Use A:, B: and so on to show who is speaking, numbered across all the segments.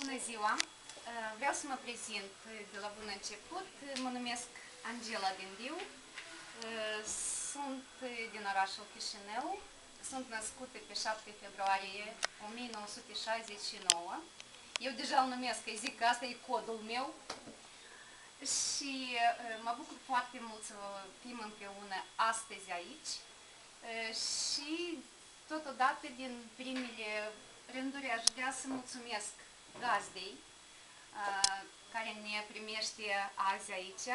A: Bună ziua! Vreau să mă prezint de la bun început. Mă numesc Angela Dindiu. Sunt din orașul Chișinău. Sunt născută pe 7 februarie 1969. Eu deja îl numesc, că zic că asta e codul meu. Și mă bucur foarte mult să fim împreună astăzi aici. Și totodată din primele rânduri aș vrea să mulțumesc gazdei care ne primește azi aici.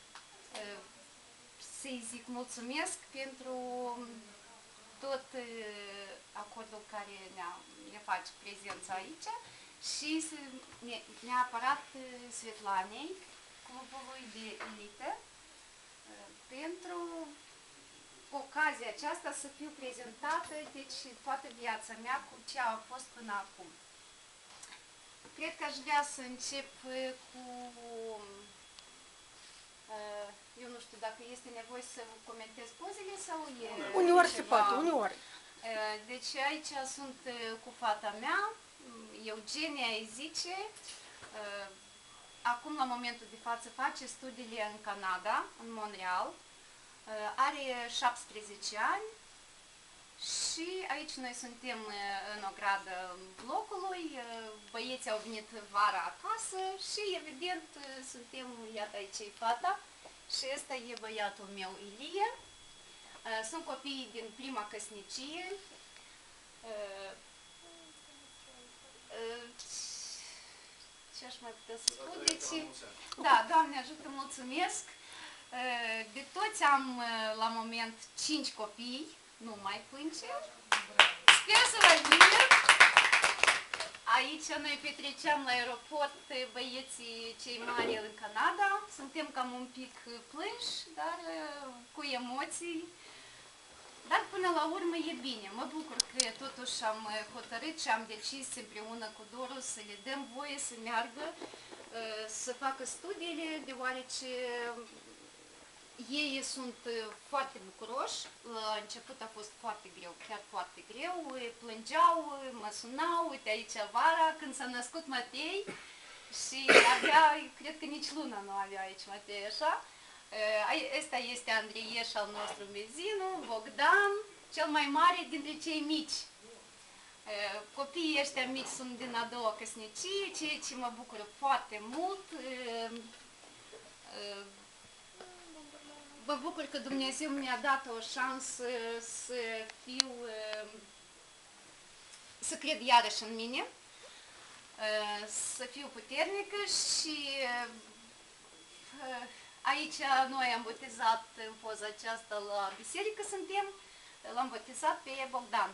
A: Să-i zic mulțumesc pentru tot acordul care ne face prezența aici și neapărat Svetlanei, clubului de elită, pentru ocazia aceasta să fiu prezentată, deci toată viața mea cu ce a fost până acum. Cred că aș vrea să încep cu, eu nu știu dacă este nevoie să comentez pozele sau e
B: uneori
A: ceva.
B: se poate, uneori.
A: Deci aici sunt cu fata mea, Eugenia îi zice. Acum, la momentul de față, face studiile în Canada, în Montreal. Are 17 ani și aici noi suntem în o gradă blocului. Băieții au venit vara acasă și, evident, suntem, iată, aici e fata și ăsta e băiatul meu, Ilie. Sunt copiii din prima căsnicie. Ce aș mai putea să spun? Deci, da, Doamne ajută, mulțumesc! De toți am, la moment, 5 copii, nu mai plânge. Sper să vă bine! Aici noi petreceam la aeroport băieții cei mari în Canada. Suntem cam un pic plânși, dar cu emoții. Dar până la urmă e bine. Mă bucur că totuși am hotărât și am decis împreună cu Doru să le dăm voie să meargă, să facă studiile, deoarece ei sunt foarte bucuroși. La început a fost foarte greu, chiar foarte greu. Plângeau, mă sunau, uite aici vara, când s-a născut Matei și avea, cred că nici luna nu avea aici Matei, așa. Ăsta este Andrieș al nostru Mezinu, Bogdan, cel mai mare dintre cei mici. Copiii ăștia mici sunt din a doua căsnicie, ceea ce mă bucură foarte mult. Mă bucur că Dumnezeu mi-a dat o șansă să cred iarăși în mine, să fiu puternică și aici noi am botezat în poza aceasta la biserică suntem, l-am botezat pe Bogdan.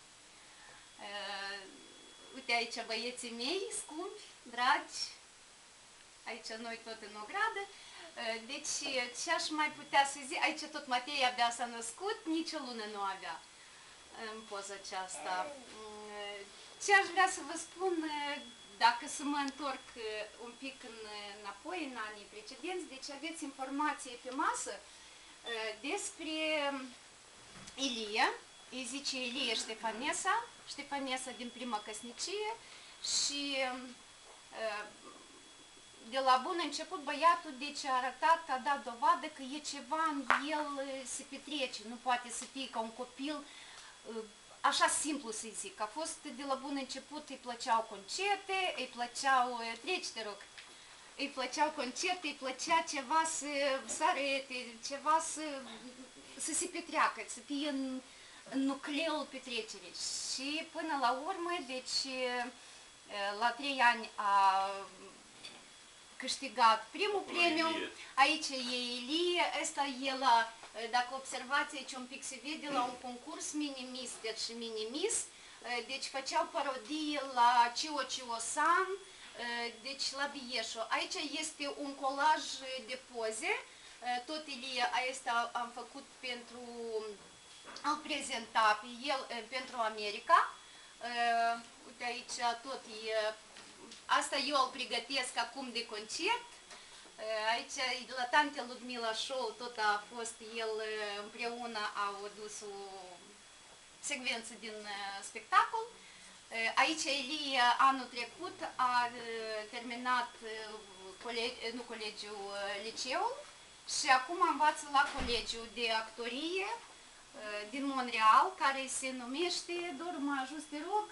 A: Uite aici băieții mei, scumpi, dragi, aici noi tot în o gradă. Deci ce aș mai putea să zic, aici tot Matei abia s-a născut, nici o lună nu avea în poza aceasta. Ce aș vrea să vă spun, dacă să mă întorc un pic înapoi, în anii precedenți, deci aveți informație pe masă despre Ilie, îi zice Ilie Ștefanesa din prima căsnicie și de la bun început băiatul deci a arătat, a dat dovadă că e ceva în el se petrece, nu poate să fie ca un copil așa simplu să-i zic. A fost de la bun început, îi plăceau concerte, îi plăceau, treci te rog, îi plăceau concerte, îi plăcea ceva să arete, ceva să se petreacă, să fie în nucleul petrecerii. Și până la urmă, deci la 3 ani a câștigat primul premiu, aici e Ilie, ăsta e la, dacă observați aici un pic se vede, la un concurs Mini-Miss, deci Mini-Miss, deci făceau parodie la Cio-Cio-San, deci la Bieșu. Aici este un colaj de poze, tot Ilie, asta am făcut pentru a prezenta pe el pentru America. Uite aici tot e. Asta eu îl pregătesc acum de concert. Aici, la tante Ludmila Show, tot a fost el împreună, au adus o secvență din spectacol. Aici Eli anul trecut a terminat colegiul, liceul și acum învață la colegiul de actorie din Montreal, care se numește, doar mă ajut, te rog?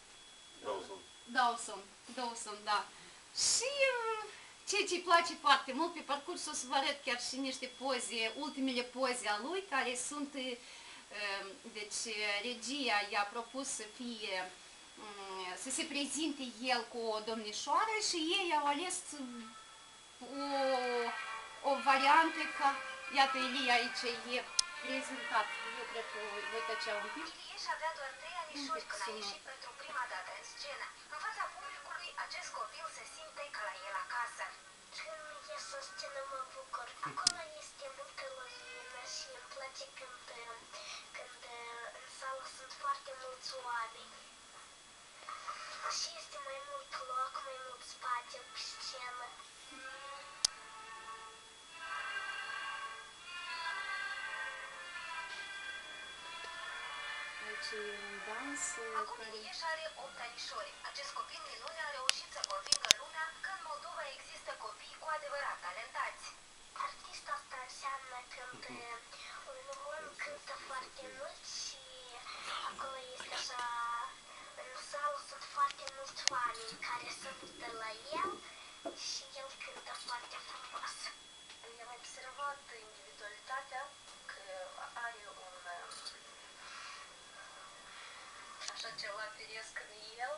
A: Dawson, da. Și ceea ce îi place foarte mult, pe parcurs o să vă arăt chiar și niște poze, ultimele poze a lui, care sunt, deci regia i-a propus să fie, să se prezinte el cu o domnișoară și ei au ales o variantă ca, iată, Elia aici e prezentat. Eu cred că voi tăcea un pic.
B: Ilieș avea doar 3 anișori când a ieșit pentru prima dată în scenă. În fața publicului, acest copil se simte ca la el acasă.
C: Când ies în scenă mă bucur. Acolo este multă lumină și îmi place când în sală sunt foarte mulți oameni. Și este mai mult loc, mai mult spațiu pe scenă.
A: Aici e un dans
B: Acum Ilieș are 8 anișori. Acest copil minune a reușit să convingă lumea că în Moldova există copii cu adevărat talentați.
C: Artist asta înseamnă când un om cântă foarte mult și acolo este așa, în sală sunt foarte mulți oameni care se uită la el și el cântă foarte frumos.
B: I-am observat individualitatea, că are un așa ceva firesc în el.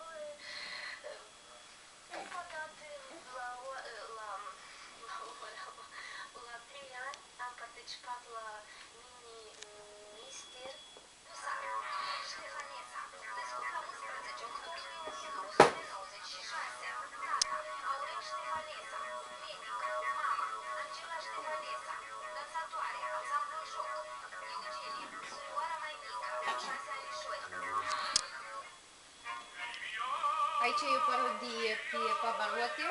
C: Prima dată
B: La 3 ani am participat la mini-mister Ștefanesa, născut la 11 octombrie 1996. Tata, Aurel Ștefanesa, medic, mama, Angela Ștefanesa, dansatoare, ansamblu joc, Eugenie, surioara mai mică, 6 anișori.
A: Aici e o parodie pe Pavarotti.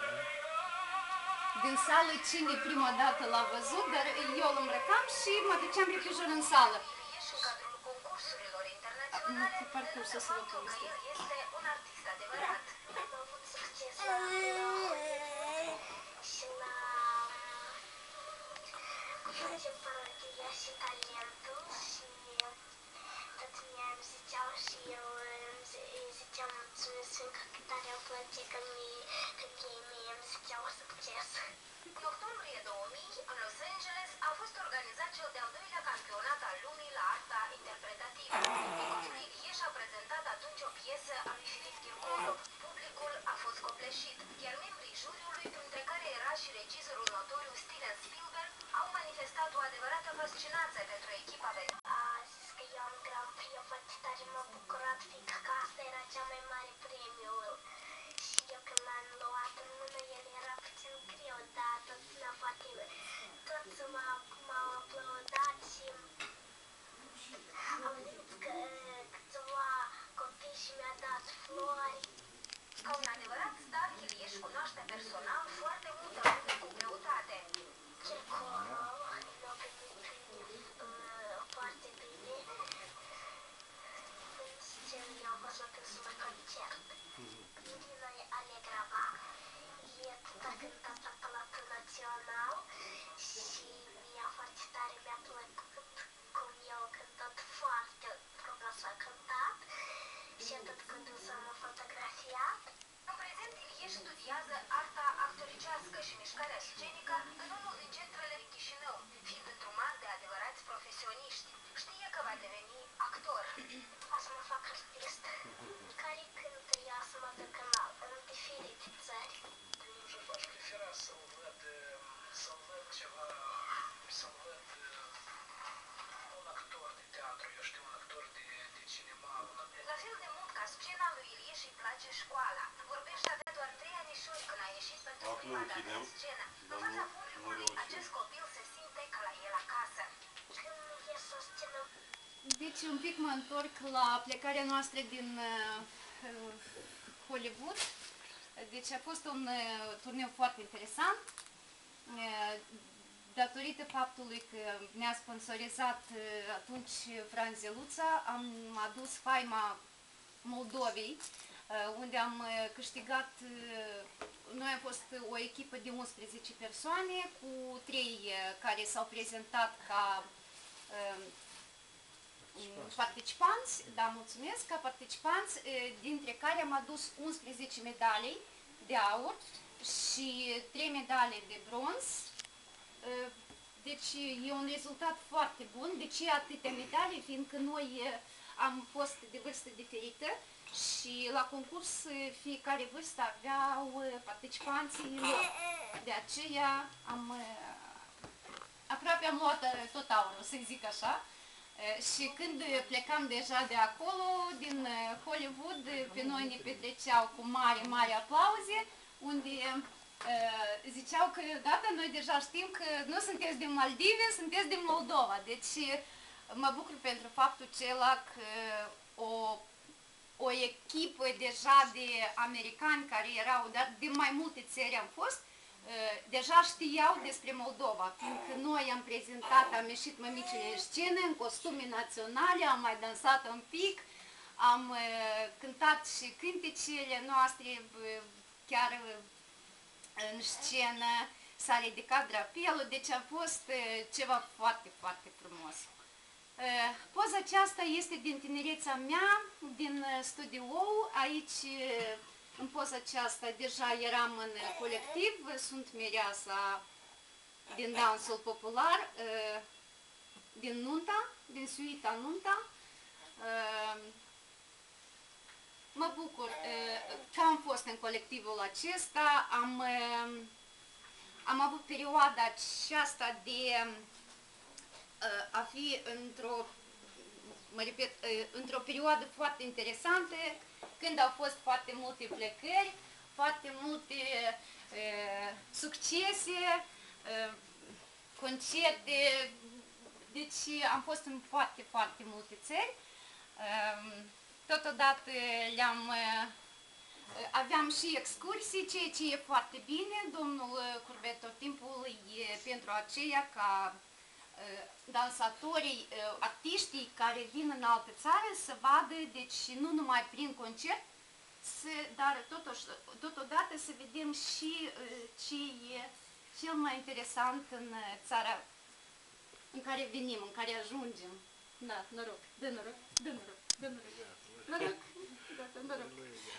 A: Din sală, cine prima dată l-a văzut, dar eu îl îmbrăcam și mă duceam repejor în sală.
B: Ilieș, în cadrul concursurilor internaționale,
A: Pe parcurs o să vă
B: faptul că
A: povestesc.
B: el este un artist adevărat.
C: am avut succes la Hollywood și la face parodia și talentul și tot mi-am ziceau și eu îi ziceam mulțumesc fiindcă cât tare îmi place că ei mie îmi ziceau succes.
B: În octombrie 2000, în Los Angeles, a fost organizat cel de-al doilea campionat al lumii la arta interpretativă. Micuțul Ilieș a prezentat atunci o piesă a lui Filip Kircorov. Publicul a fost copleșit, iar membrii juriului, printre care era și regizorul notoriu Steven Spielberg, au manifestat o adevărată fascinație pentru echipa de...
C: A zis că eu am Grand Prix, eu foarte tare m-am bucurat fiindcă că asta era cea mai mare premiul. Și eu când l-am luat în mână, el era puțin greu, dar tot sună foarte bine. Toți m-au aplaudat și am venit că câțiva copii și mi-a dat flori.
B: Ca un adevărat star, Ilieș cunoaște personal foarte multă lume cu greutate.
C: Kircorov l-a primit foarte bine. În scenă eu am fost la dânsul la concert. Irina Alegrava e tot a cântat la Palatul Național și mie foarte tare mi-a plăcut cum eu a cântat foarte frumos a cântat și atât cu dânsul am fotografiat.
B: În prezent, Ilieș studiază arta actoricească și mișcarea scenică în unul din centrele din Chișinău, fiind într-un de adevărați profesioniști. Știe că va deveni actor.
C: O să mă fac artist care cântă eu să mă duc în diferite țări.
D: Eu aș prefera să-l văd ceva, să-l văd un actor de teatru, eu știu, un actor de cinema.
B: La fel de mult ca scena, lui Ilieș îi place școala. Vorbește avea doar 3 anișori când a ieșit pentru prima dată în scenă. În fața publicului, acest copil se simte ca la el acasă.
C: Când ies în scenă,
A: Deci un pic mă întorc la plecarea noastră din Hollywood. Deci a fost un turneu foarte interesant. Datorită faptului că ne-a sponsorizat atunci Franz Zeluța, am adus faima Moldovei, unde am câștigat, noi am fost o echipă de 11 persoane cu 3 care s-au prezentat ca participanți, da, mulțumesc, ca participanți, dintre care am adus 11 medalii de aur și 3 medalii de bronz. Deci e un rezultat foarte bun. De ce atâtea medalii? Fiindcă noi am fost de vârstă diferită și la concurs fiecare vârstă aveau participanții lor. De aceea aproape am luat tot aurul, să zic așa. Și când plecam deja de acolo, din Hollywood, pe noi ne petreceau cu mari aplauze, unde ziceau că gata, noi deja știm că nu sunteți din Maldive, sunteți din Moldova. Deci mă bucur pentru faptul acela că o echipă deja de americani care erau, dar din mai multe țări am fost, deja știau despre Moldova, fiindcă noi am prezentat, am ieșit mămicile în scenă, în costume naționale, am mai dansat un pic, am cântat și cântecele noastre, chiar în scenă s-a ridicat drapelul, deci a fost ceva foarte frumos. Poza aceasta este din tinerețea mea, din studio. Aici, în poza aceasta, deja eram în colectiv, sunt mireasa din dansul popular, din nunta, din suita nunta. Mă bucur că am fost în colectivul acesta, am avut perioada aceasta de a fi într-o perioadă foarte interesantă, când au fost foarte multe plecări, foarte multe succese, concerte, deci am fost în foarte multe țări. Totodată aveam și excursii, ceea ce e foarte bine. Domnul Curbet tot timpul e pentru aceea ca dansatorii, artiștii care vin în altă țară să vadă, deci nu numai prin concert, dar totodată să vedem și ce e cel mai interesant în țara în care venim, în care ajungem. Da, noroc, dă noroc, dă noroc, dă noroc. Noroc, gata, noroc.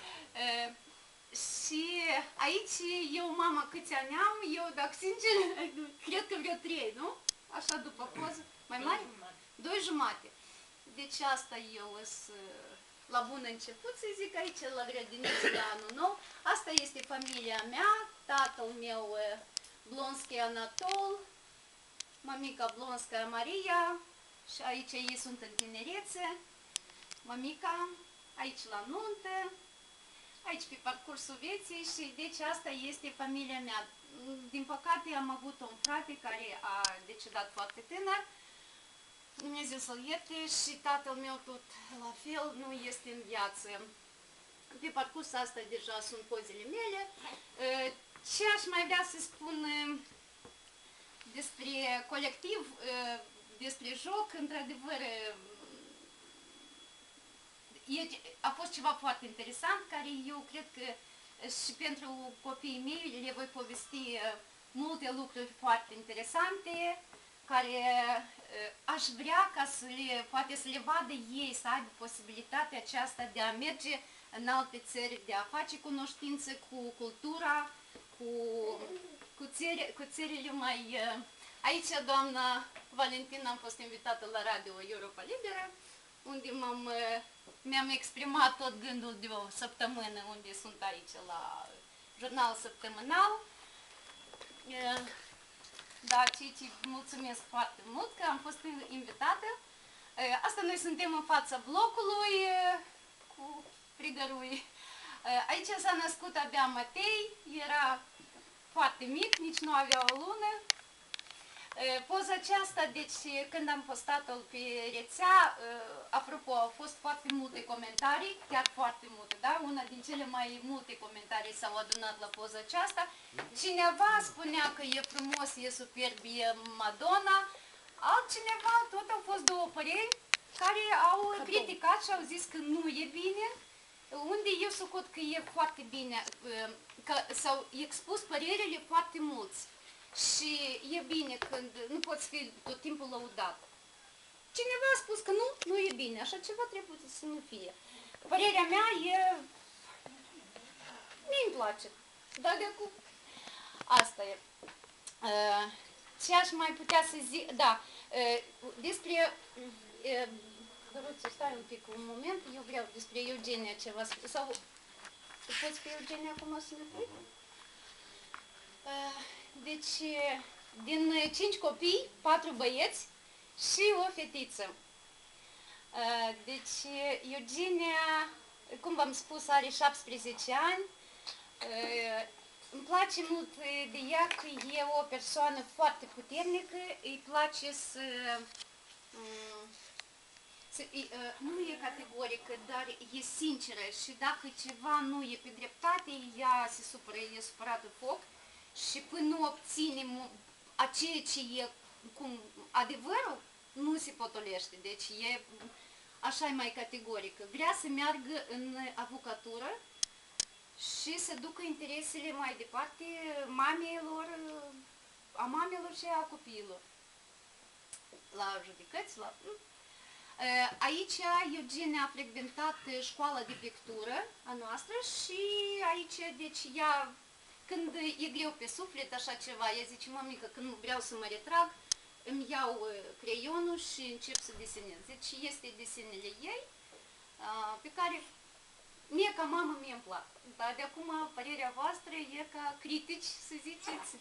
A: Și aici eu, mama, câți ani am, eu, dacă sincer, cred că vreo 3, nu? Așa după poză, mai mare? 2,5. Deci asta eu sunt la bun început, să zic, aici la grădiniță de anul nou. Asta este familia mea, tatăl meu Blonski Anatol, mamica Blonskaya Maria și aici ei sunt în tinerețe, mamica, aici la nuntă, aici pe parcursul vieții și deci asta este familia mea. Din păcate am avut un frate care a decedat foarte tânăr, Dumnezeu să-l ierte, și tatăl meu tot la fel nu este în viață. Pe parcursul asta deja sunt pozele mele. Ce aș mai vrea să spun despre colectiv, despre joc, într-adevăr a fost ceva foarte interesant, care eu cred că și pentru copiii mei le voi povesti multe lucruri foarte interesante, care aș vrea ca poate să le vadă ei, să aibă posibilitatea aceasta de a merge în alte țări, de a face cunoștință cu cultura, cu țările mai... Aici, doamna Valentina, am fost invitată la Radio Europa Liberă, unde mi-am exprimat tot gândul de o săptămână, unde sunt aici la jurnal săptămânal. Da, Cici, mulțumesc foarte mult că am fost invitată. Asta noi suntem în fața blocului cu frigărui. Aici s-a născut abia Matei, era foarte mic, nici nu avea o lună. Poza aceasta, deci când am postat-o pe rețea, apropo, au fost foarte multe comentarii, chiar foarte multe, da? Una din cele mai multe comentarii s-au adunat la poza aceasta. Cineva spunea că e frumos, e superb, e Madonna, altcineva, tot au fost două păreri care au criticat și au zis că nu e bine, unde eu socot că e foarte bine, că s-au expus părerile foarte mulți. Și e bine când nu poți fi tot timpul lăudat. Cineva a spus că nu e bine, așa ceva trebuie să nu fie. Părerea mea e... Mie îmi place. Dar de acum... Asta e. Ce aș mai putea să zic? Da, despre... Vă rog să stai un pic un moment, eu vreau despre Eugenia ceva spune. Sau poți pe Eugenia acum să ne pui? Deci, din 5 copii, 4 băieți și o fetiță. Deci, Eugenia, cum v-am spus, are 17 ani. Îmi place mult de ea că e o persoană foarte puternică, îi place nu e categorică, dar e sinceră și dacă ceva nu e pe dreptate, ea se supără, e supărată foc și până nu obținem a ceea ce e cum adevărul, nu se potolește, deci e așa e mai categorică. Vrea să meargă în avocatură și să ducă interesele mai departe a mamelor și a copiilor. La judecăți, la... Aici Eugenia a frecventat școala de pictură a noastră și aici, deci ea, când e greu pe suflet, așa ceva, ea zice, mămică, când vreau să mă retrag, îmi iau creionul și încep să desenez. Deci este desenele ei, pe care mie ca mamă mie îmi plac. Dar de acum părerea voastră e ca critici, să ziceți,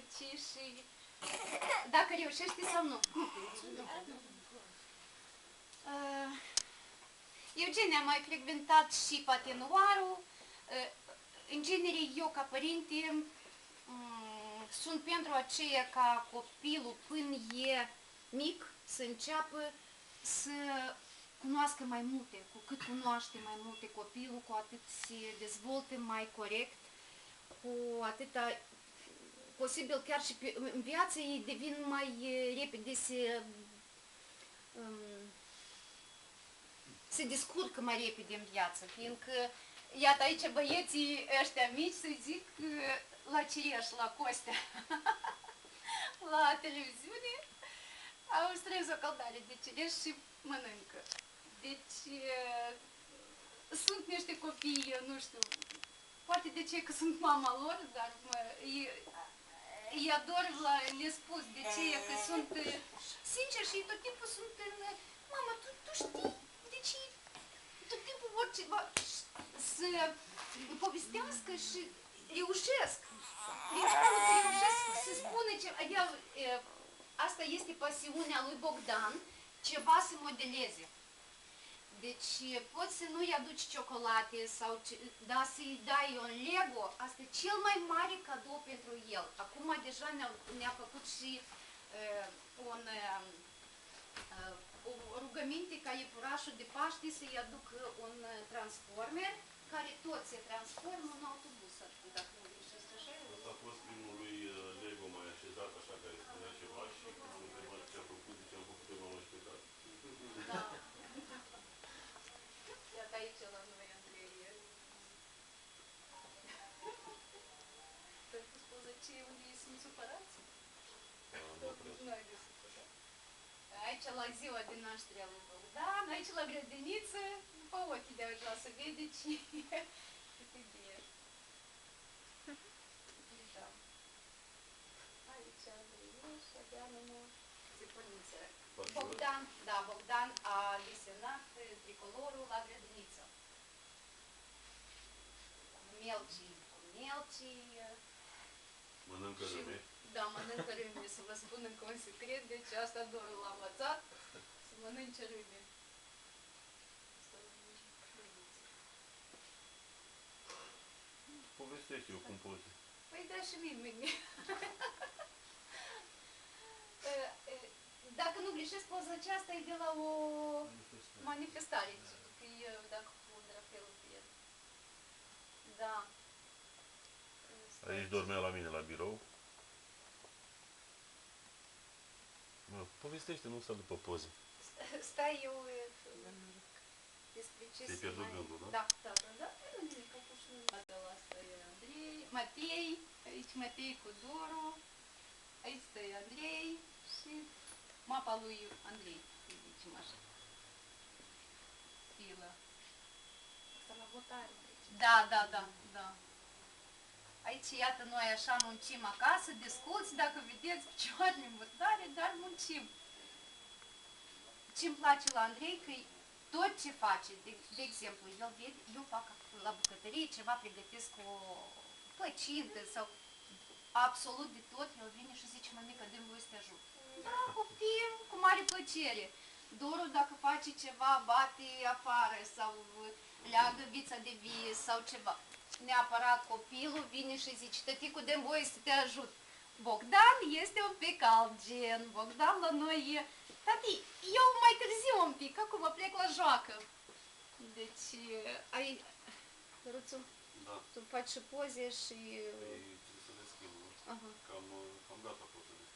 A: dacă reușește sau nu. Eugenia a mai frecventat și patinoarul. În genere, eu ca părinte sunt pentru aceea ca copilul până e mic să înceapă să cunoască mai multe. Cu cât cunoaște mai multe copilul, cu atât se dezvoltă mai corect, cu atâta posibil chiar și în viață ei devin mai repede se descurcă mai repede în viață, fiindcă, iată aici băieții ăștia mici, să zic, la Cireș, la Costea, la televiziune, au strâns o căldare de cireș și mănâncă. Deci, sunt niște copii, eu nu știu, poate de ce că sunt mama lor, dar îi ador, le spus de ce că sunt sinceri și tot timpul sunt în... Mama, tu știi de ce tot timpul vor ceva să povestească și reușesc. Deci, că reușesc să spună ceva. Asta este pasiunea lui Bogdan, ceva să modeleze. Deci poți să nu-i aduci ciocolate sau să-i dai un Lego, asta e cel mai mare cadou pentru el. Acum deja ne-a făcut și o rugăminte ca iepurașul de Paște să-i aducă un transformer care tot se transformă în autobuz, dacă nu greșesc așa.
E: Asta a fost primul lui Lego mai așezat, așa, care spunea ceva și când am întrebat ce a făcut, zice, am făcut eu m-am așteptat.
A: Da. Iată aici la noi, Andrei. Ți-ai spus ce unde ei sunt supărați? Nu ai de supărat. Aici la ziua de naștere a lui Bogdan, aici la grădiniță, după ochii de așa să vede cine cât e bine. Da. Aici Andrei și abia numai țipăniță. Bogdan a desenat tricolorul la grădiniță. Melcii cu melcii.
E: Mănâncă râme.
A: Da, mănâncă râme, să vă spun încă un secret, deci asta doar l-am învățat, să mănânce râme.
E: Povestește eu cum poți.
A: Păi da, și mie. Dacă nu greșesc, poza aceasta e de la o manifestare, că e, dacă cu drapelul pe el. Da.
E: Aici dormea la mine la birou. Mă, povestește, nu sta după poze.
A: Stai eu... despre ce
E: Ți-ai
A: se
E: pierdut
A: mai...
E: gândul, da?
A: Da, da, da, da, nu nimic, că pur și simplu asta e Andrei, Matei, aici Matei cu Doru, aici stă Andrei și mapa lui Andrei, să zicem așa. Filă.
F: Asta la votare.
A: Da, da, da, da. Aici, iată, noi așa muncim acasă, discuți, dacă vedeți picioarele în votare, dar muncim. Ce-mi place la Andrei, că tot ce face, de exemplu, el vede, eu fac la bucătărie ceva, pregătesc o plăcintă sau absolut de tot, el vine și zice, mămică, dă-mi voie să te ajut. Da, copil, cu mare plăcere. Doru, dacă face ceva, bate afară sau leagă vița de vie sau ceva. Neapărat copilul vine și zice, tăticu, dă-mi voie să te ajut. Bogdan este un pic alt gen. Bogdan la noi e, tati, eu mai târziu un pic, acum plec la joacă. Deci, ai, Ruțu,
E: Da.
A: tu faci și poze și...
E: Păi trebuie să le schimb, nu?
A: Aha.
E: Cam gata pozele.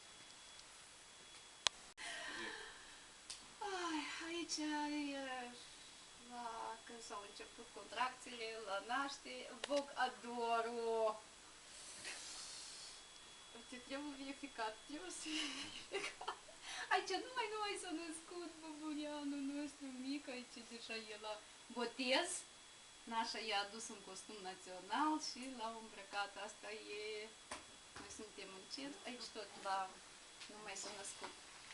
A: Ai, aici e la când s-au început contracțiile, la naștere, Bog Adoru. Te trebuie verificat, trebuie să verificat. Aici numai s-a născut băbureanul nostru mic, aici deja e la botez. Nașa i-a adus un costum național și l-au îmbrăcat. Asta e... Noi suntem în centru, aici tot la... Numai s-a născut.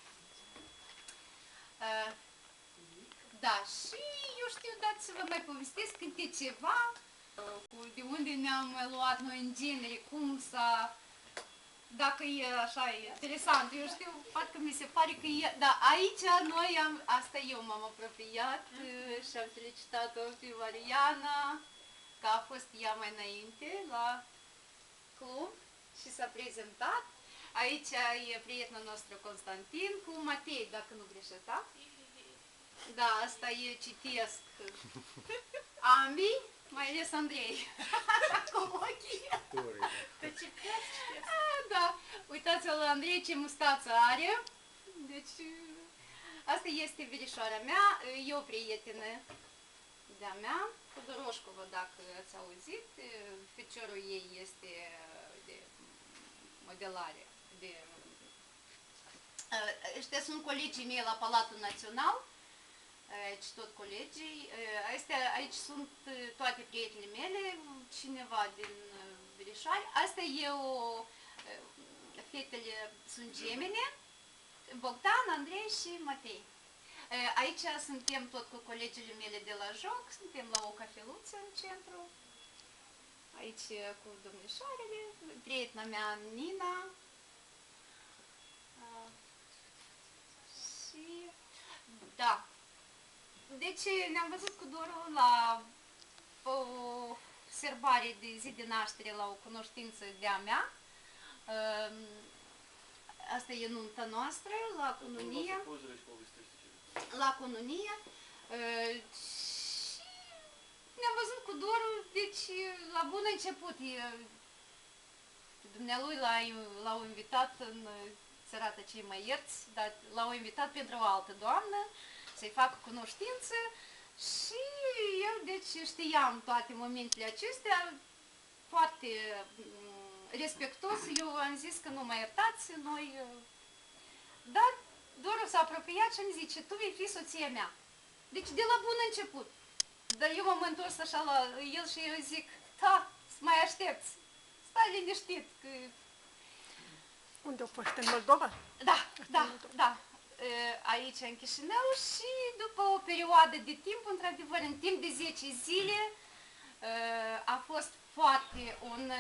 A: Da, și eu știu, dați să vă mai povestesc câte ceva, de unde ne-am luat noi în genere, cum s-a... Dacă e așa interesant, eu știu, parcă mi se pare că e... Da, aici noi am... Asta eu m-am apropiat și am felicitat-o pe Mariana, că a fost ea mai înainte la club și s-a prezentat. Aici e prietenul nostru Constantin cu Matei, dacă nu greșesc, da? Da, asta e, citesc. Ambii, mai ales Andrei. Cu ochii.
F: Că citesc.
A: Da, uitați-vă la Andrei ce mustață are. Deci, asta este verișoara mea, e o prietenă de-a mea, Tudoroșcova, dacă ați auzit. Feciorul ei este de modelare. Ăștia sunt colegii mei la Palatul Național, aici tot colegii. Aici sunt toate prietenele mele, cineva din verișoare. Asta e o... Fetele sunt gemene, Bogdan, Andrei și Matei. Aici suntem tot cu colegele mele de la joc, suntem la o cafeluță în centru. Aici cu domnișoarele, prietena mea Nina. Și da. Deci ne-am văzut cu Doru la o sărbare de zi de naștere la o cunoștință de-a mea. Asta e nunta noastră la cununie. La cununie. Și ne-am văzut cu Doru, deci la bun început. Dumnealui l-au invitat în țărată cei mai ierți, dar l-au invitat pentru o altă doamnă să-i facă cunoștință și eu deci știam toate momentele acestea, foarte respectos, eu am zis că nu mă iertați, noi... Dar Doru s-a apropiat și îmi zice, tu vei fi soția mea. Deci de la bun început. Dar eu m-am întors așa la el și eu zic, da, să mai aștepți, stai liniștit. Că...
F: Unde au fost? În Moldova?
A: Da, da, da. Aici în Chișinău și după o perioadă de timp, într-adevăr, în timp de 10 zile, a fost foarte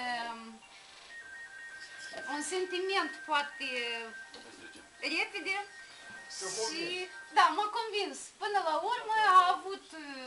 A: un sentiment foarte repede și da, m-a convins. Până la urmă a avut,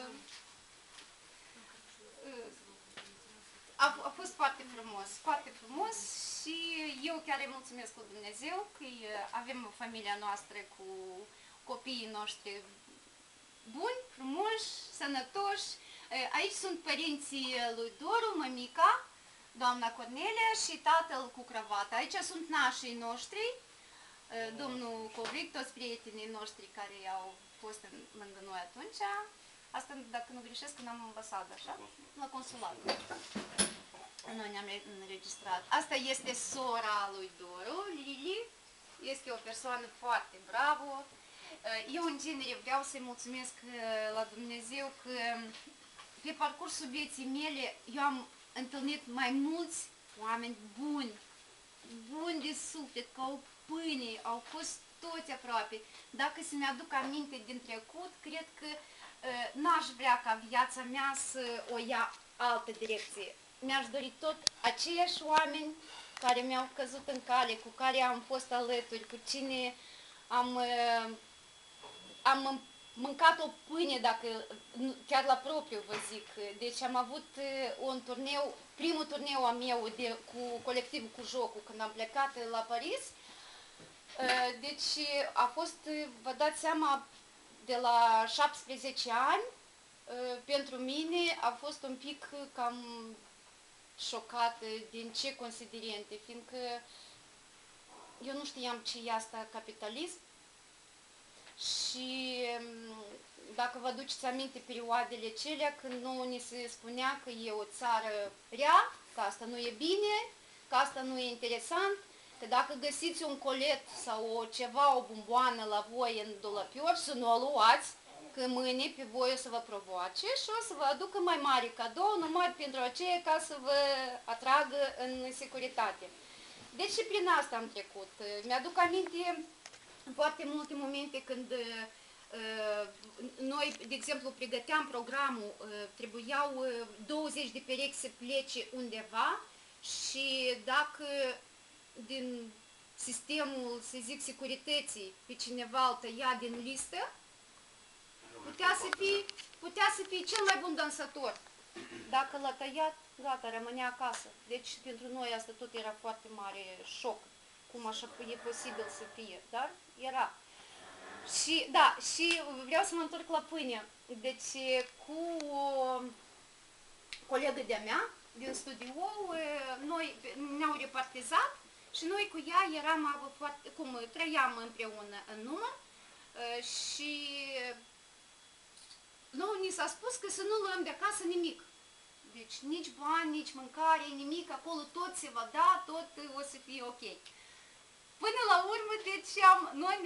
A: a fost foarte frumos și eu chiar îi mulțumesc lui Dumnezeu că avem familia noastră cu copiii noștri buni, frumoși, sănătoși. Aici sunt părinții lui Doru, mămica, doamna Cornelia și tatăl cu cravată. Aici sunt nașii noștri, domnul Covric, toți prietenii noștri care au fost lângă noi atunci. Asta, dacă nu greșesc, în ambasadă, așa? La consulat. Noi ne-am înregistrat. Asta este sora lui Doru, Lili. Este o persoană foarte bravă. Eu, în genere, vreau să-i mulțumesc la Dumnezeu că pe parcursul vieții mele eu am întâlnit mai mulți oameni buni, buni de suflet, ca o pâine, au fost toți aproape. Dacă să-mi aduc aminte din trecut, cred că n-aș vrea ca viața mea să o ia altă direcție. Mi-aș dori tot aceiași oameni care mi-au căzut în cale, cu care am fost alături, cu cine am mâncat o pâine, dacă chiar la propriu vă zic. Deci am avut un turneu, primul turneu a meu cu colectivul cu jocul, când am plecat la Paris. Deci a fost, vă dați seama, de la 17 ani, pentru mine a fost un pic cam șocată din ce considerente, fiindcă eu nu știam ce e asta capitalism și dacă vă aduceți aminte perioadele celea când nu ni se spunea că e o țară rea, că asta nu e bine, că asta nu e interesant, că dacă găsiți un colet sau ceva, o bomboană la voi în dulapior, să nu o luați, că mâine pe voi o să vă provoace și o să vă aducă mai mare cadou numai pentru aceea ca să vă atragă în securitate. Deci și prin asta am trecut. Mi-aduc aminte foarte multe momente când noi, de exemplu, pregăteam programul, trebuiau 20 de perechi să plece undeva și dacă din sistemul, să zic, securității pe cineva îl tăia din listă, putea să fie cel mai bun dansator. Dacă l-a tăiat, gata, rămânea acasă. Deci pentru noi asta tot era foarte mare șoc. Cum așa e posibil să fie, dar era. Și, da, și vreau să mă întorc la pâine. Deci cu o colegă de-a mea din studio, noi ne-au repartizat și noi cu ea eram foarte, trăiam împreună în număr și nouă ni s-a spus că să nu luăm de acasă nimic. Deci nici bani, nici mâncare, nimic, acolo tot se va da, tot o să fie ok. Până la urmă, deci noi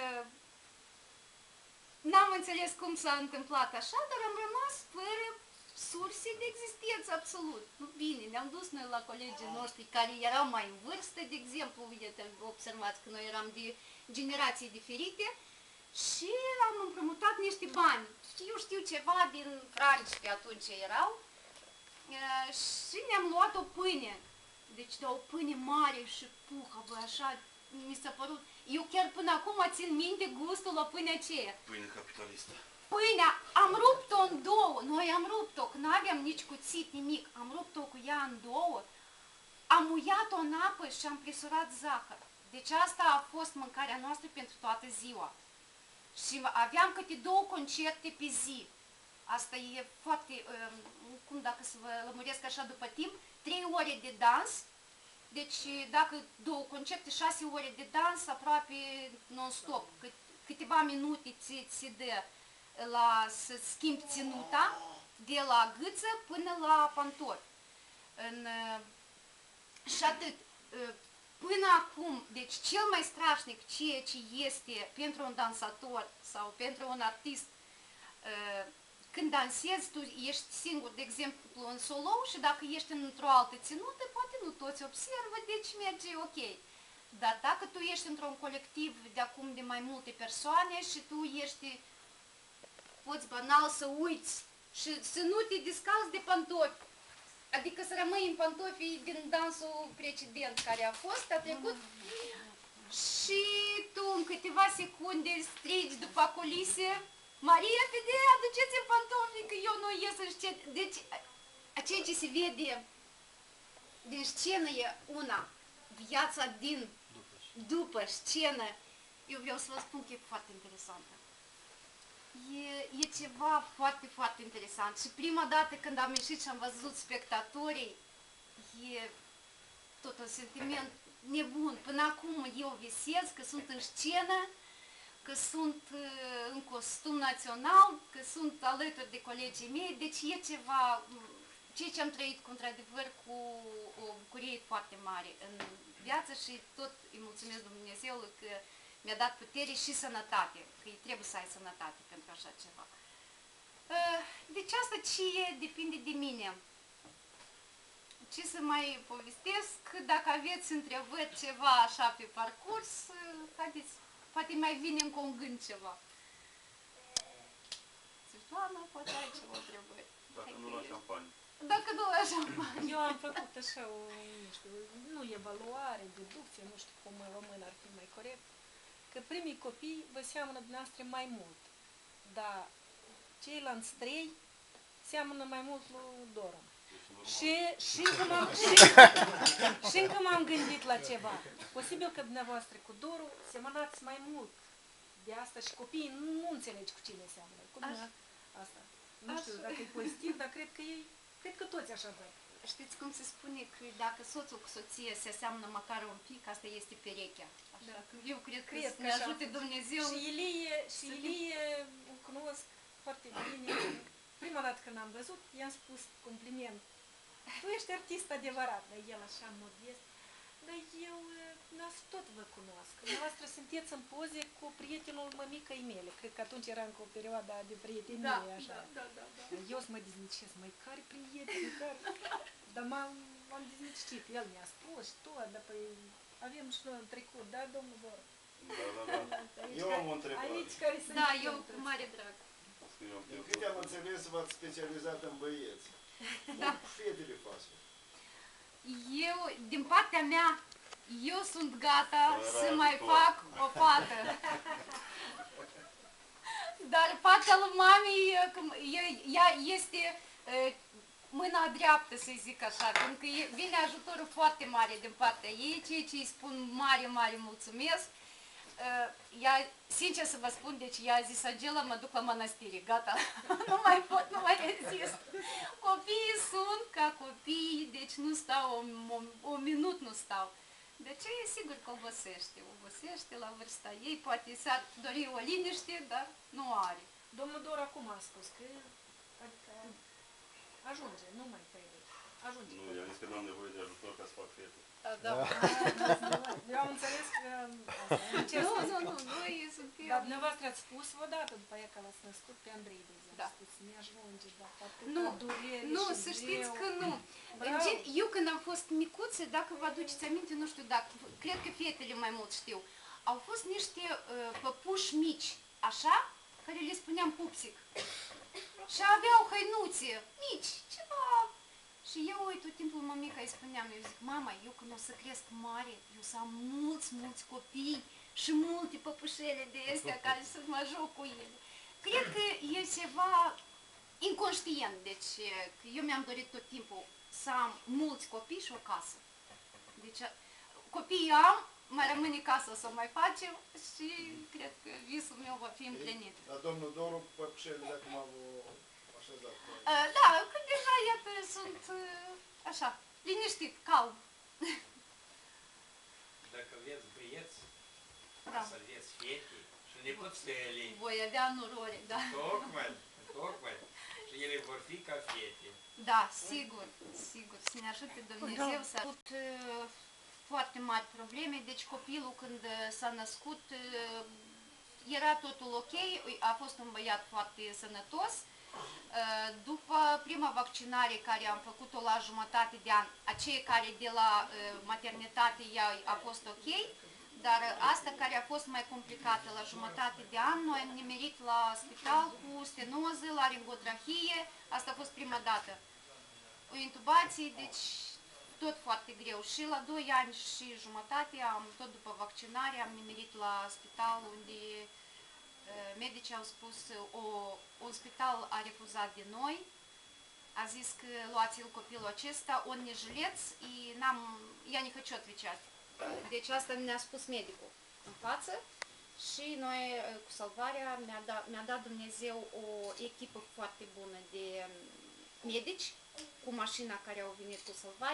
A: n-am înțeles cum s-a întâmplat așa, dar am rămas fără surse de existență absolut. Bine, ne-am dus noi la colegii noștri care erau mai în vârstă, de exemplu, observați că noi eram de generații diferite, și am împrumutat niște bani. Eu știu ceva din franci pe atunci erau și ne-am luat o pâine. Deci de o pâine mare și puhă, bă, așa mi s-a părut. Eu chiar până acum țin minte gustul la pâinea aceea.
E: Pâine capitalistă.
A: Pâinea, am rupt-o în două, noi am rupt-o, că n-aveam nici cuțit, nimic. Am rupt-o cu ea în două, am muiat-o în apă și am presurat zahăr. Deci asta a fost mâncarea noastră pentru toată ziua. Și aveam câte 2 concerte pe zi. Asta e foarte, cum dacă să vă lămuresc așa după timp, 3 ore de dans. Deci dacă 2 concerte, 6 ore de dans, aproape non-stop. Câteva minute ți dă să schimbi ținuta de la gâță până la pantofi. Și atât. Până acum, deci cel mai strașnic ceea ce este pentru un dansator sau pentru un artist, când dansezi, tu ești singur, de exemplu, în solo și dacă ești într-o altă ținută, poate nu toți observă, deci merge ok. Dar dacă tu ești într-un colectiv de acum de mai multe persoane și tu poți banal să uiți și să nu te descalzi de pantofi, adică să rămâi în pantofii din dansul precedent care a fost, a trecut, și tu în câteva secunde strigi după culise, Maria, Fede, aduceți-mi pantofii că eu nu ies în scenă. Deci, ceea ce se vede din scenă e una, viața după scenă, eu vreau să vă spun că e foarte interesantă. E ceva foarte, foarte interesant. Și prima dată când am ieșit și am văzut spectatorii, e tot un sentiment nebun. Până acum eu visez că sunt în scenă că sunt în costum național, că sunt alături de colegii mei, deci e ceva, ceea ce am trăit cu într-adevăr cu o bucurie foarte mare în viață și tot îi mulțumesc Dumnezeului că mi-a dat putere și sănătate, că trebuie să ai sănătate pentru așa ceva. Deci asta ce depinde de mine. Ce să mai povestesc, dacă aveți întrebări ceva așa pe parcurs, haideți, poate mai vine încă un gând ceva. Svetlana, poate ai ceva întrebări.
E: Dacă nu la șampanie.
A: Dacă nu la șampanie.
F: Eu am făcut așa o, nu știu, nu evaluare, deducție, nu știu cum în român ar fi mai corect, că primii copii vă seamănă dumneavoastră mai mult, dar ceilalți trei seamănă mai mult lui Dora. Și încă m-am gândit la ceva. Posibil că dumneavoastră cu Doru semănați mai mult. De asta și copiii nu înțelegi cu cine seamănă. Cu asta. Nu știu dacă e pozitiv, dar cred că toți așa văd.
A: Știți cum se spune că dacă soțul cu soție se aseamnă măcar un pic, asta este perechea. Așa că eu cred că să ne ajute Dumnezeu.
F: Și Ilie îl cunosc foarte bine. Prima dată când am văzut, i-am spus compliment. Tu ești artist adevărat, dar el așa modest. Dar eu tot vă cunosc. Dumneavoastră sunteți în poze cu prietenul mămicăi mele. Cred că atunci era încă o perioadă de prietenie, așa.
A: Da.
F: Eu să mă deznicesc, măi, care prieteni, care... Dar m-am deznicit, el mi-a spus și tot, dar păi avem și noi în trecut, da, domnul Dor?
E: Da. Eu am o întrebare.
F: Aici care sunt
A: Eu cu mare drag.
E: Din câte am înțeles, v-ați specializat în băieți.
A: Da.
E: Cum fetele fac?
A: Eu, din partea mea, eu sunt gata să mai fac o fată. Dar partea lui mami, ea este mâna dreaptă, să zic așa, pentru că vine ajutorul foarte mare din partea ei, ceea ce îi spun mare mulțumesc. Ea, sincer să vă spun, deci ea a zis, Angela, mă duc la mănăstire, gata, nu mai pot, nu mai rezist. Copiii sunt ca copii, deci nu stau, un minut nu stau. De ce e sigur că obosește la vârsta ei, poate s-ar dori o liniște, dar nu are.
F: Domnul Dor acum a spus că adică ajunge, nu mai trebuie, ajunge.
E: Nu, i-a zis că n-am nevoie de ajutor ca să fac fete.
A: Da.
F: Eu am înțeles că...
A: Nu, ei suntem...
F: Dar dumneavoastră ați spus odată după aia că l-ați născut pe Andrei, de exemplu.
A: Da.
F: Spus, mi-ajunge, dar atâta
A: Nu,
F: durere
A: nu,
F: și
A: să
F: greu.
A: știți că nu.
F: Bravo.
A: Eu când am fost micuță, dacă vă aduceți aminte, nu știu dacă, cred că fetele mai mult știu, au fost niște păpuși mici, așa, care le spuneam pupsic. Și aveau hăinuțe mici, ceva. Și eu, tot timpul mămica îi spuneam, eu zic, mama, eu când o să cresc mare, eu să am mulți copii și multe păpușele de astea care să mă joc cu ele. Cred că e ceva inconștient, deci eu mi-am dorit tot timpul să am mulți copii și o casă. Deci copiii am, mai rămâne casa să o mai facem și cred că visul meu va fi împlinit.
G: La domnul Doru, păpușele de acum au așezat.
A: Da, că deja, iată, sunt așa, liniștit, calm.
H: Dacă aveți băieți,
A: Da.
H: să aveți fete și nepoțele,
A: Voi avea noroare, da.
H: tocmai, și ele vor fi ca fete.
A: Da, sigur, să ne ajute Dumnezeu să a avut foarte mari probleme, deci copilul când s-a născut era totul ok, a fost un băiat foarte sănătos. După prima vaccinare care am făcut-o la jumătate de an, aceea care de la maternitate ea a fost ok, dar asta care a fost mai complicată la jumătate de an, noi am nimerit la spital cu stenoză, laringotrahie, asta a fost prima dată. O intubație, deci tot foarte greu. Și la 2 ani și jumătate, tot după vaccinare, am nimerit la spital unde medicii au spus, un spital a refuzat de noi, a zis că luați-l copilul acesta, он не жилец, и я не хочу отвечать. Deci asta ne-a spus medicul în față și noi cu salvarea mi-a dat Dumnezeu o echipă foarte bună de medici cu mașina care au venit cu salvarea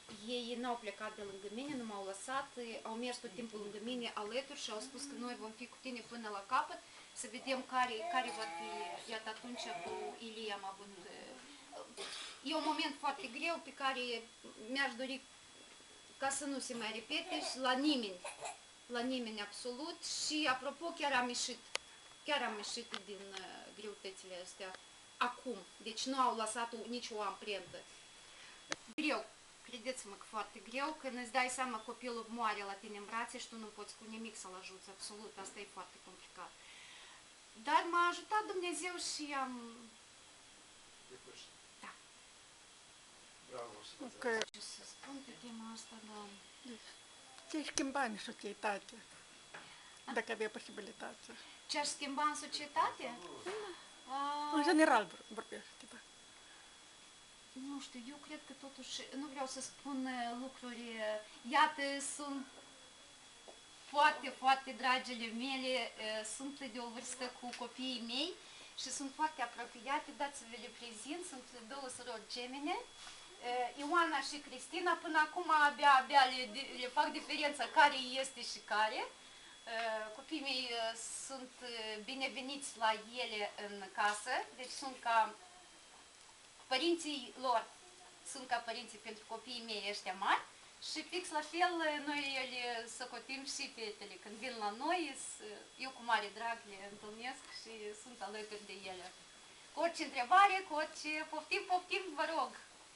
A: ei n-au plecat de lângă mine, nu m-au lăsat, au mers tot timpul lângă mine alături și au spus că noi vom fi cu tine până la capăt, să vedem care va fi. Iată, atunci cu Ilie am avut... E un moment foarte greu pe care mi-aș dori ca să nu se mai repete și la nimeni absolut. Și apropo, chiar am ieșit din greutățile astea acum, deci nu au lăsat nicio amprentă. Greu, credeți-mă că foarte greu, când îți dai seama copilul moare la tine în brațe și tu nu poți cu nimic să-l ajuți, absolut, asta e foarte complicat. Dar m-a ajutat Dumnezeu și am...
G: Depășit.
A: Da.
G: Bravo.
F: Ok.
A: Ce să spun pe tema asta, da.
F: Ce ai schimba în societate, dacă avea posibilitate?
A: Ce aș schimba în societate?
F: În general vorbește, da.
A: Nu știu, eu cred că totuși, nu vreau să spun lucruri, iată, sunt foarte, foarte dragile mele, sunt de o vârstă cu copiii mei și sunt foarte apropiate, dați să vi le prezint, sunt două surori gemene, Ioana și Cristina, până acum abia le fac diferența care este și care. Copiii mei sunt bineveniți la ele în casă, deci sunt ca părinții lor, sunt ca părinții pentru copiii mei ăștia mari și fix la fel noi le socotim și fetele. Când vin la noi, eu cu mare drag le întâlnesc și sunt alături de ele. Cu orice întrebare, cu orice poftim, vă rog.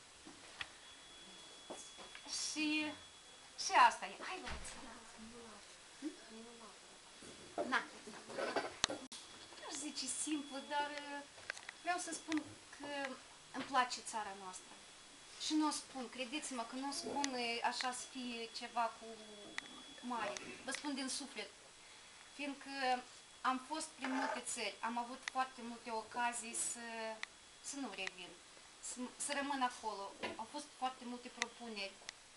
A: Și asta e. Hai, vă Na. Nu zice simplu, dar vreau să spun că îmi place țara noastră. Și nu o spun, credeți-mă că nu o spun așa să fie ceva cu mare. Vă spun din suflet. Fiindcă am fost prin multe țări, am avut foarte multe ocazii să nu revin, să rămân acolo. Au fost foarte multe propuneri.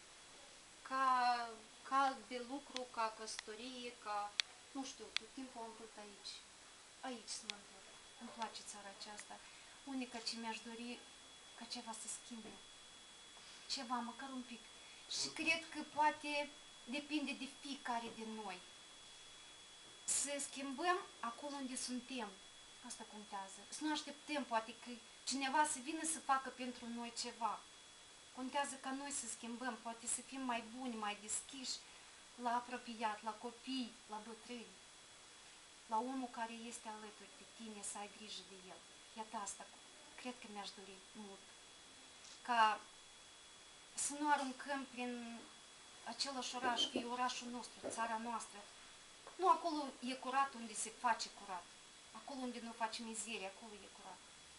A: Ca de lucru, ca căsătorie, ca... Nu știu, tot timpul am vrut aici. Aici să mă întorc. Îmi place țara aceasta. Unica ce mi-aș dori ca ceva să schimbe. Ceva, măcar un pic. Și cred că poate depinde de fiecare din noi. Să schimbăm acolo unde suntem. Asta contează. Să nu așteptăm, poate că cineva să vină să facă pentru noi ceva. Contează ca noi să schimbăm, poate să fim mai buni, mai deschiși la apropiat, la copii, la bătrâni, la omul care este alături de tine, să ai grijă de el. Iată asta, cred că mi-aș dori mult. Ca să nu aruncăm prin același oraș, că e orașul nostru, țara noastră. Nu acolo e curat unde se face curat. Acolo unde nu faci mizerie, acolo e curat.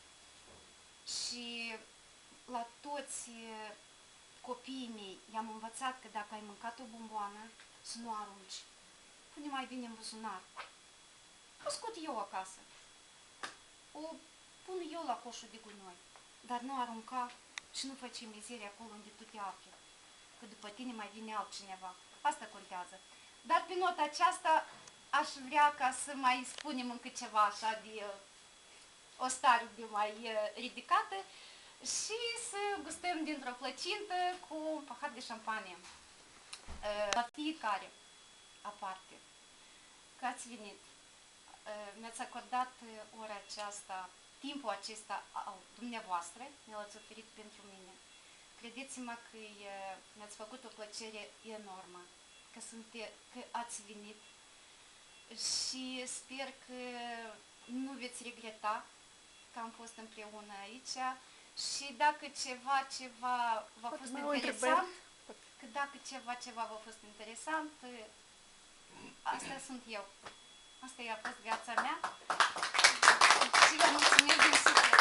A: Și la toți copiii mei i-am învățat că dacă ai mâncat o bomboană, să nu arunci. Pune mai bine în buzunar. O scot eu acasă. O pun eu la coșul de gunoi. Dar nu arunca și nu face mizerie acolo unde tu te afli. Că după tine mai vine altcineva. Asta contează. Dar pe nota aceasta aș vrea ca să mai spunem încă ceva așa de o stare de mai ridicată și să gustăm dintr-o plăcintă cu un pahar de șampanie. La fiecare aparte. Că ați venit, mi-ați acordat ora aceasta, timpul acesta al dumneavoastră, mi l-ați oferit pentru mine. Credeți-mă că mi-ați făcut o plăcere enormă, că ați venit și sper că nu veți regreta că am fost împreună aici și dacă ceva v-a fost interesant, că dacă ceva v-a fost interesant, asta sunt eu. Asta a fost viața mea și vă mulțumesc din suflet.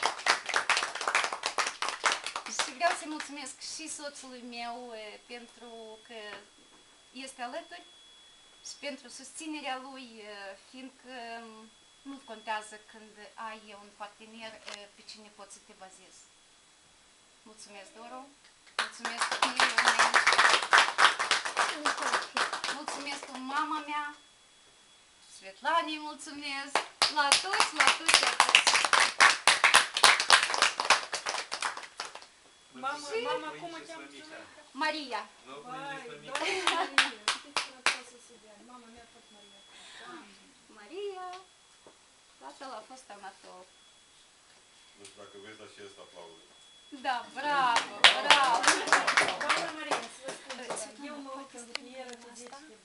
A: Și vreau să mulțumesc și soțului meu pentru că este alături și pentru susținerea lui, fiindcă nu contează când ai un partener pe cine poți să te bazezi. Mulțumesc, Doru. Mulțumesc copiilor mei. Mulțumesc mama mea. Svetlane, mulțumesc. La toți, la toți, la toți.
F: Mama, cum o cheamă?
A: Maria.
H: Nu, cu
F: Vai,
H: nici
F: Doamne Maria, știți sănătoasă să dea. Mama mea tot Maria. Doamne.
A: Maria, tatăl a fost amator.
E: Nu știu dacă vezi, dar și ăsta aplaudă.
A: Da, bravo, bravo.
F: Doamna Maria, să vă spun ceva. Eu mă uit în vieră cu 10